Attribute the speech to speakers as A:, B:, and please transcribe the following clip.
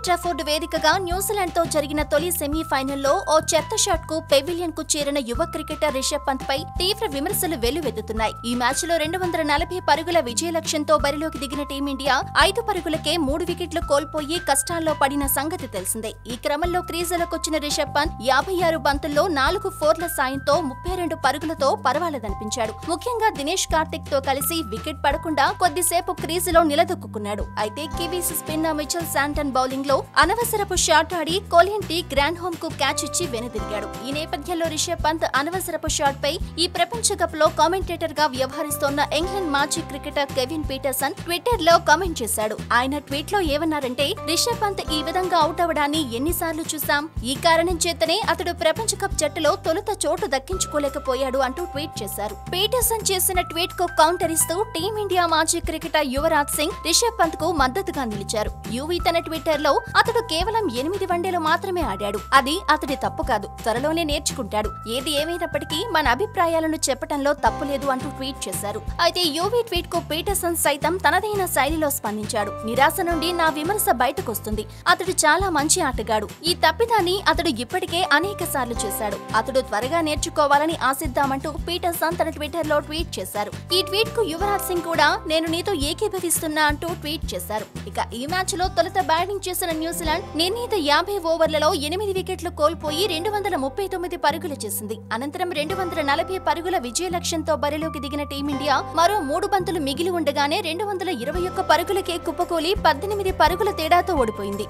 A: Old Trafford వేదికగా New Zealand తో జరిగిన తొలి సెమీఫైనల్లో ఓ చెత్త షాట్ కు పెవిలియన్ కు చేరిన యువ క్రికెటర్ రిషబ్ పంత్ పై తీవ్ర విమర్శలు వెల్లువెత్తుతున్నాయి. ఈ మ్యాచ్ లో 240 పరుగుల విజయ లక్ష్యంతో బరిలోకి దిగిన టీమిండియా 5 పరుగులకే 3 వికెట్లు కోల్పోయి కష్టాల్లో పడిన సంగతి తెలిసిందే. ఈ క్రమంలో క్రీజులకొచ్చిన రిషబ్ పంత్ 56 బంతుల్లో 4 ఫోర్ల సాయంతో 32 పరుగులతో పర్వాలేదనిపించాడు. ముఖ్యంగా దినేష్ కార్తిక్ తో కలిసి వికెట్ పడకుండా కొద్దిసేపు క్రీజులో నిలదొక్కున్నాడు. అయితే Kiwis spinner Mitchell Santner bowling లో అనవసరపు షాట్ ఆడి కోలిన్ టీ గ్రాండ్ హోమ్ కు క్యాచ్ ఇచ్చి వెనుదిరిగాడు. ఈ నేపథ్యంలో రిషబ్ పంత్ అనవసరపు షాట్ పై ఈ ప్రపంచ కప్ లో కామెంటేటర్ గా వ్యవహరిస్తోన్న ఇంగ్లాండ్ మాజీ క్రికెటర్ కెవిన్ పీటర్సన్ ట్విట్టర్ లో కామెంట్ చేశాడు. ఆయన ట్వీట్ లో ఏమన్నారంటే, రిషబ్ పంత్ ఈ విధంగా అవుట్ అవడాన్ని ఎన్నిసార్లు చూసాం, ఈ కారణం చేతనే అతడు ప్రపంచ కప్ జట్టులో తొలుత చోటు దక్కించుకోలేకపోయాడు అంటూ ట్వీట్ చేశారు. పీటర్సన్ చేసిన ట్వీట్ కు కౌంటర్ ఇస్తూ టీమిండియా మాజీ క్రికెటర్ యువరాజ్ సింగ్ రిషబ్ పంత్ కు మద్దతుగా నిలిచారు. యువీ తన ట్విట్టర్ లో అతడు కేవలం 8 వన్డేలు మాత్రమే ఆడాడు, అది అతడి తప్పు కాదు, త్వరలోనే నేర్చుకుంటాడు, ఏది ఏమైనప్పటికీ మన అభిప్రాయాలను చెప్పటంలో తప్పులేదు అంటూ ట్వీట్ చేశారు. అయితే యువీ ట్వీట్ కు పీటర్సన్ సైతం తనదైన శైలిలో స్పందించాడు. నిరాశ నుండి నా విమర్శ బయటకొస్తుంది, అతడు చాలా మంచి ఆటగాడు, ఈ తప్పిదాన్ని అతడు ఇప్పటికే అనేక సార్లు చేశాడు, అతడు త్వరగా నేర్చుకోవాలని ఆశిద్దామంటూ పీటర్సన్ తన ట్విట్టర్ లో ట్వీట్ చేశారు. ఈ ట్వీట్ కు యువరాజ్ సింగ్ కూడా నేను నీతో ఏకీభవిస్తున్నా అంటూ ట్వీట్ చేశారు. ఇక ఈ మ్యాచ్ లో తొలుత బ్యాటింగ్ చేసిన న్యూజిలాండ్ నిర్ణీత 50 ఓవర్లలో 8 వికెట్లు కోల్పోయి 239 పరుగులు చేసింది. అనంతరం 240 పరుగుల విజయ లక్ష్యంతో బరిలోకి దిగిన టీమిండియా మరో 3 బంతులు మిగిలి ఉండగానే 221 పరుగులకే కుప్పకూలి 18 పరుగుల తేడాతో ఓడిపోయింది.